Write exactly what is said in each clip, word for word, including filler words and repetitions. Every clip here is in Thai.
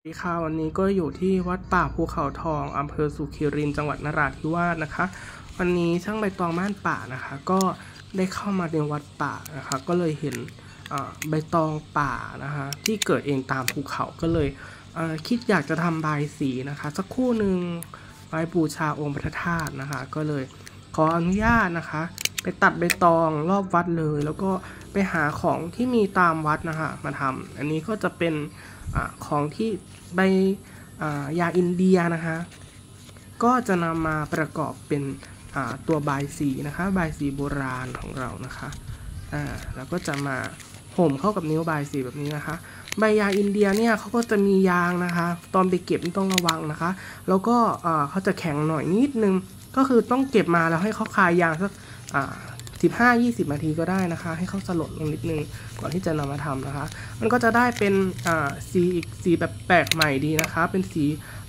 สวัสดีค่ะวันนี้ก็อยู่ที่วัดป่าภูเขาทองอำเภอสุขีรินจังหวัดนราธิวาสนะคะวันนี้ช่างใบตองม่านป่านะคะก็ได้เข้ามาในวัดป่านะคะก็เลยเห็นใบตองป่านะคะที่เกิดเองตามภูเขาก็เลยคิดอยากจะทำบายสีนะคะสักคู่หนึ่งไว้บูชาองค์พระธาตุนะคะก็เลยขออนุญาตนะคะไปตัดใบตองรอบวัดเลยแล้วก็ไปหาของที่มีตามวัดนะคะมาทำอันนี้ก็จะเป็นอของที่ใบยาอินเดียนะคะก็จะนำมาประกอบเป็นตัวบายสีนะคะบายสีโบราณของเรานะคะแล้วก็จะมาห่มเข้ากับนิ้วบายสีแบบนี้นะคะใบยาอินเดียเนี่ยเขาก็จะมียางนะคะตอนไปเก็บต้องระวังนะคะแล้วก็เขาจะแข็งหน่อยนิดนึงก็คือต้องเก็บมาแล้วให้เขาคายยางสักสิบห้ายี่สิบนาทีก็ได้นะคะให้เขาสลดลงนิดนึงก่อนที่จะนำมาทำนะคะมันก็จะได้เป็นสีอีกสีแบบแปลกใหม่ดีนะคะเป็นสี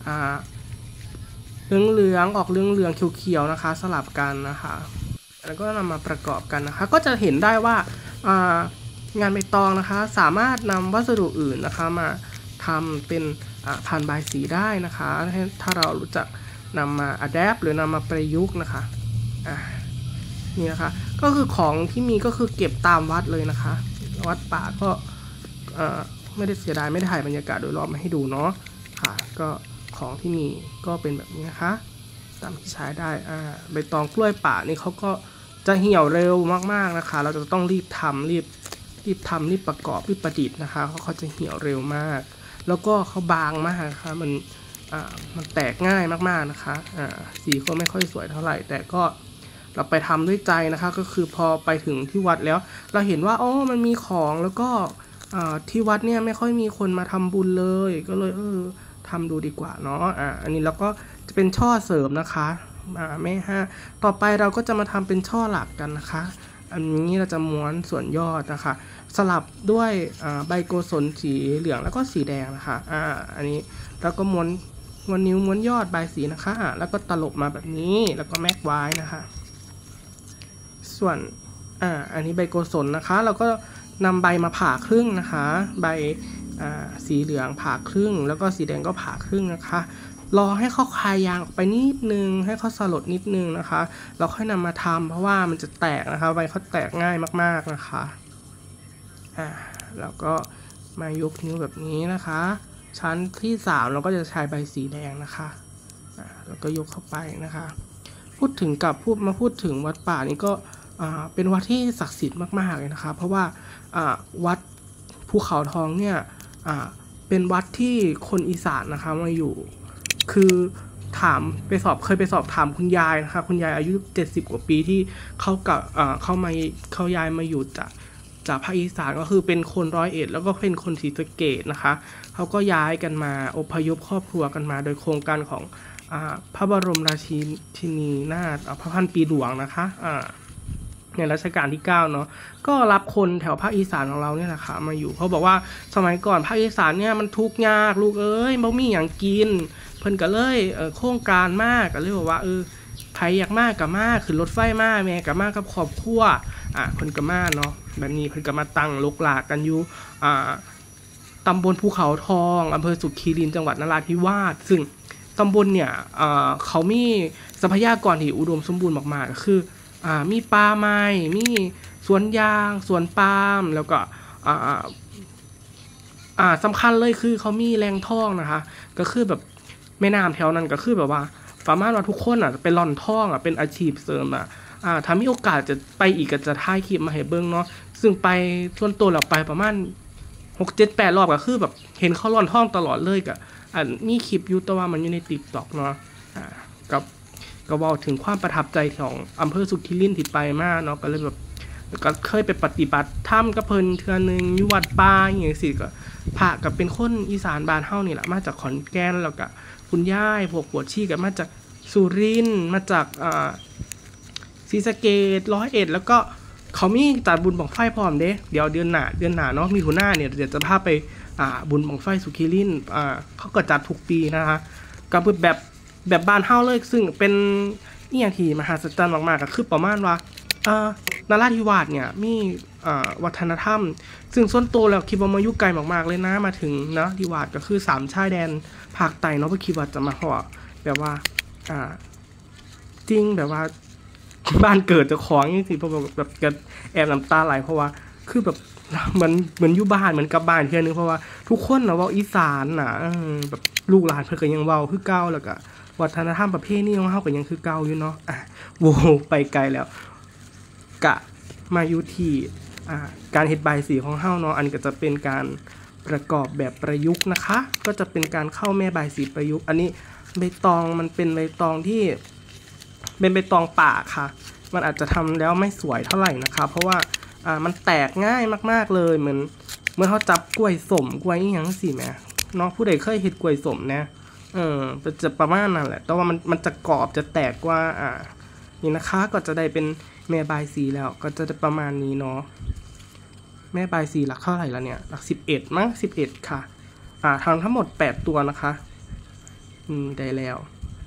เหลืองเหลืองออกเหลืองเหลืองเขียวๆนะคะสลับกันนะคะแล้วก็นำมาประกอบกันนะคะก็จะเห็นได้ว่างานใบตองนะคะสามารถนำวัสดุอื่นนะคะมาทำเป็นผ่านบายสีได้นะคะถ้าเรารู้จักนำมาอัดแอปหรือนำมาประยุกต์นะคะนี่นะคะก็คือของที่มีก็คือเก็บตามวัดเลยนะคะวัดป่าก็ไม่ได้เสียดายไม่ได้ถ่ายบรรยากาศโดยรอบมาให้ดูเนาะค่ะก็ของที่มีก็เป็นแบบนี้นะคะตามที่ใช้ได้อ่าใบตองกล้วยป่านี่เขาก็จะเหี่ยวเร็วมากๆนะคะเราจะต้องรีบทำรีบรีบทำรีบประกอบรีบประดิษฐ์นะคะเพราะเขาจะเหี่ยวเร็วมากแล้วก็เขาบางมากนะคะมันอ่ามันแตกง่ายมากๆนะคะอ่าสีก็ไม่ค่อยสวยเท่าไหร่แต่ก็เราไปทำด้วยใจนะคะก็คือพอไปถึงที่วัดแล้วเราเห็นว่าอ๋อมันมีของแล้วก็ที่วัดเนี่ยไม่ค่อยมีคนมาทำบุญเลยก็เลยเออทำดูดีกว่าเนาะอ่าอันนี้เราก็จะเป็นช่อเสริมนะคะอ่าไม่ฮะต่อไปเราก็จะมาทำเป็นช่อหลักกันนะคะอันนี้เราจะม้วนส่วนยอดนะคะสลับด้วยใบโกศลสีเหลืองแล้วก็สีแดงนะคะอ่าอันนี้เราก็ม้วนม้วนนิ้วม้วนยอดใบสีนะคะอ่าแล้วก็ตลบมาแบบนี้แล้วก็แม็กไว้นะคะส่วนอ่าอันนี้ใบโกศลนะคะเราก็นำใบมาผ่าครึ่งนะคะใบสีเหลืองผ่าครึ่งแล้วก็สีแดงก็ผ่าครึ่งนะคะรอให้เขาคายยางออกไปนิดนึงให้เขาสลดนิดนึงนะคะเราค่อยนำมาทำเพราะว่ามันจะแตกนะคะใบเขาแตกง่ายมากๆนะคะอ่าแล้วก็มายกนิ้วแบบนี้นะคะชั้นที่สามเราก็จะใช้ใบสีแดงนะคะอ่าแล้วก็ยกเข้าไปนะคะพูดถึงกับพูดมาพูดถึงวัดป่านี้ก็เป็นวัดที่ศักดิ์สิทธิ์มากๆเลยนะคะเพราะว่าวัดภูเขาทองเนี่ยเป็นวัดที่คนอีสานนะคะมาอยู่คือถามไปสอบเคยไปสอบถามคุณยายนะคะคุณยายอายุเจ็ดสิบกว่าปีที่เขากับเข้ามาเขาย้ายมาอยู่จากจากภาคอีสานก็คือเป็นคนร้อยเอ็ดแล้วก็เป็นคนศรีสะเกษนะคะเขาก็ย้ายกันมาอพยพครอบครัวกันมาโดยโครงการของพระบรมราชินีนาถพระพันปีหลวงนะคะในรัชกาลที่เก้าเนาะก็รับคนแถวภาคอีสานของเราเนี่ยแหละค่ะมาอยู่เขาบอกว่าสมัยก่อนภาคอีสานเนี่ยมันทุกข์ยากลูกเอ้ยบ่มีอย่างกินเพิ่นก็เลยเออโครงการมากก็เลยบอกว่าเออใครอยากมากกับมากขึ้นรถไฟมาแม่กับมากกับครอบครัวอ่ะเพิ่นก็มาเนาะแบบนี้เพิ่นก็มาตั้งลกหลากกันอยู่อ่าตำบลภูเขาทองอำเภอสุขีรินจังหวัดนราธิวาสซึ่งตำบลเนี่ยเขามีทรัพยากรที่อุดมสมบูรณ์มากๆก็คืออ่ามีป่าไม้มีสวนยางสวนปาล์มแล้วก็อ่าอ่าสำคัญเลยคือเขามีแหล่งทองนะคะก็คือแบบแม่น้ำแถวนั้นก็คือแบบว่าสามารถว่าทุกคนอ่ะเป็นร่อนทองอ่ะเป็นอาชีพเสริมอ่ะอ่าถ้ามีโอกาสจะไปอีกก็จะถ่ายคลิปมาให้เบิ่งเนาะซึ่งไปส่วนตัวเราไปประมาณหกเจ็ดแปดรอบก็คือแบบเห็นเขาร่อนทองตลอดเลยก็อ่ามีคลิปอยู่แต่ว่ามันอยู่ใน TikTok เนาะอ่ากับก็บอกถึงความประทับใจของอำเภอสุขีรินที่ไปมากเนาะก็เลยแบบก็เคยไปปฏิบัติธรรมกับเพิ่นเทื่อนึงอยู่วัดป่าอย่างเงี้ยสิก็พระก็เป็นคนอีสานบ้านเฮานี่แหละมาจากขอนแก่นแล้วก็คุณย่ายพวกปวดชีก็มาจากสุรินทร์มาจากอ่าศรีสะเกษร้อยเอ็ดแล้วก็เขามีจัดบุญบั้งไฟพร้อมเด้เดี๋ยวเดือนหน้าเดือนหน้าเนาะมีถุนายนเนี่ยเดี๋ยวจะพาไปอ่าบุญบั้งไฟสุขีรินอ่าเขาก็จัดทุกปีนะคะก็แบบแบบบ้านเฮาเลยซึ่งเป็นนี่อย่างที่มหัศจรรย์มากๆก็คือประมาณว่าเอ่อนราธิวาสเนี่ยมีวัฒนธรรมซึ่งส่วนตัวแล้วคิดว่ามาอยู่ไกลมากๆเลยนะมาถึงนะที่วาดก็คือสามชายแดนภาคใต้เนาะบ่คิดว่าจะมาฮอดแบบว่าอ่าจริงแบบว่าบ้านเกิดเจ้าของจังซี่แบบแบบก็แอบน้ำตาไหลเพราะว่าคือแบบเหมือนเหมือนอยู่บ้านเหมือนกลับบ้านเทื่อนึงเพราะว่าทุกคนน่ะเว้าอีสานน่ะเออแบบลูกหลานเพิ่นก็ยังเว้าคือเก่าแล้วก็วัฒนธรรมประเพณีของเฮาก็ยังคือเก่าอยู่เนาะอ่ะโว้ไปไกลแล้วกะมาอยู่ที่อ่าการเฮ็ดบายสีของเฮาเนาะอันนี้ก็จะเป็นการประกอบแบบประยุกต์นะคะก็จะเป็นการเข้าแม่บายสีประยุกต์อันนี้ใบตองมันเป็นใบตองที่เป็นใบตองป่าค่ะมันอาจจะทำแล้วไม่สวยเท่าไหร่นะคะเพราะว่าอ่ามันแตกง่ายมากๆเลยเหมือนเมื่อเขาจับกล้วยสมกล้วยอีหยังสิแม่เนาะผู้ใดเคยเฮ็ดกล้วยสมนะเออจะประมาณนั้นแหละแต่ว่ามันมันจะกรอบจะแตกกว่าอ่านี่นะคะก็จะได้เป็นแม่บายสีแล้วก็จะได้ประมาณนี้เนาะแม่บายสีหลักเท่าไหร่แล้วเนี่ยหลักสิบเอ็ดมั้งสิบเอ็ดค่ะอ่าทำทั้งหมดแปดตัวนะคะอืมได้แล้ว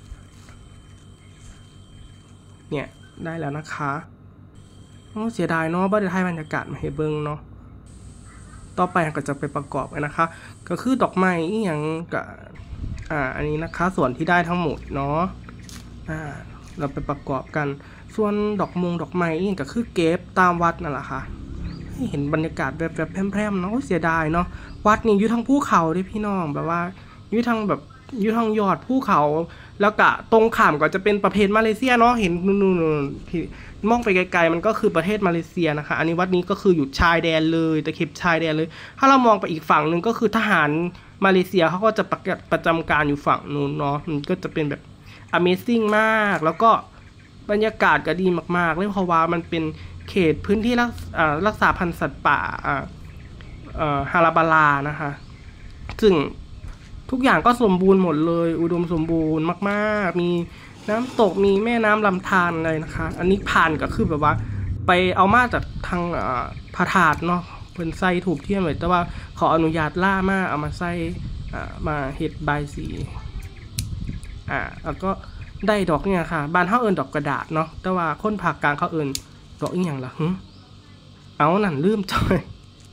เนี่ยได้แล้วนะคะโอ้เสียดายเนาะบ่ได้ถ่ายบรรยากาศมาให้เบิ่งเนาะต่อไปก็จะไปประกอบกันนะคะก็คือดอกไม้อีหยังก็อ่าอันนี้นะคะส่วนที่ได้ทั้งหมดเนาะอ่าเราไปประกอบกันส่วนดอกมงดอกไม้อีหยังก็คือเก็บตามวัดนั่นแหละค่ะให้เห็นบรรยากาศแบบแบบแพร่มๆเนาะเสียดายเนาะวัดนี่อยู่ทางภูเขาเด้พี่น้องแบบว่าอยู่ทางแบบอยู่ทางยอดภูเขาแล้วก็ตรงข้ามก็จะเป็นประเทศมาเลเซียเนาะเห็นนู่นๆพี่มองไปไกลๆมันก็คือประเทศมาเลเซียนะคะอันนี้วัดนี้ก็คืออยู่ชายแดนเลยตะเข็บชายแดนเลยถ้าเรามองไปอีกฝั่งนึงก็คือทหารมาเลเซียเขาก็จะประประจำการอยู่ฝั่งนู้นเนาะมันก็จะเป็นแบบ Amazing มากแล้วก็บรรยากาศก็ดีมากๆเลยเพราะว่ามันเป็นเขตพื้นที่รักอ่ารักษาพันธุ์สัตว์ป่าอ่าเอ่อฮาราบาลานะคะซึ่งทุกอย่างก็สมบูรณ์หมดเลยอุดมสมบูรณ์มากๆมีน้ำตกมีแม่น้ำลำธารอะไรนะคะอันนี้ผ่านก็คือแบบว่าไปเอามาจากทางพระธาตุเนาะเพิ่นใส่ถูกเทียมไว้แต่ว่าขออนุญาตล่ามาเอามาใส่มาเฮ็ดบายสีอ่าแล้วก็ได้ดอกเนี่ยค่ะบ้านเฮาเอิ้นดอกกระดาษเนาะแต่ว่าคนภาคกลางเขาเอิ้นดอกอีหยังล่ะหึเอานั่นลืมจ้อย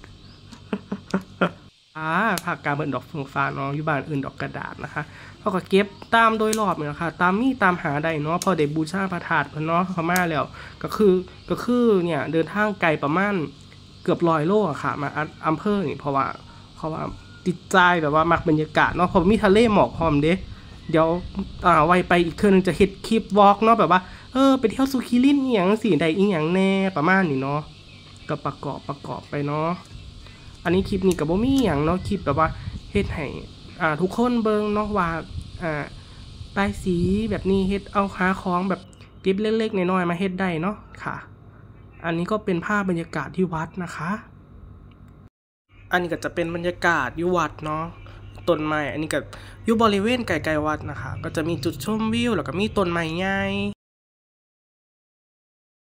อ่าภาคกลางเป็นดอกเฟืองฟ้าเนาะอยู่บ้านอื่นดอกกระดาษนะคะเขาก็เก็บตามโดยรอบเนี่ยค่ะตามมีตามหาได้เนาะพอได้บูชาพระธาตุเพิ่นเนาะเขามาแล้วก็คือก็คือเนี่ยเดินทางไกลประมาณเกือบร้อยโลอะค่ะมาอำเภอนี่เพราะว่าเพราะว่าติดใจแบบว่ามักบรรยากาศเนาะเพราะมีทะเลหมอกพร้อมเด้เดี๋ยวอ่าไว้ไปอีกคืนนึงจะเฮ็ดคลิปวอล์กเนาะแบบว่าเออไปเที่ยวสุขิรินอีหยังสิได้อีหยังแน่ประมาณนี้เนาะก็ประกอบประกอบไปเนาะอันนี้คลิปนี้ก็บ่มีหยังเนาะคลิปแบบว่าเฮ็ดให้อ่าทุกคนเบิ่งเนาะว่าอ่าบายสีแบบนี้เฮ็ดเอาหาของแบบเก็บเล็กๆน้อยๆมาเฮ็ดได้เนาะค่ะอันนี้ก็เป็นภาพบรรยากาศที่วัดนะคะอันนี้ก็จะเป็นบรรยากาศอยู่วัดเนาะต้นไม้อันนี้ก็อยู่บริเวณไกลๆวัดนะคะก็จะมีจุดชมวิวแล้วก็มีต้นไม้ใหญ่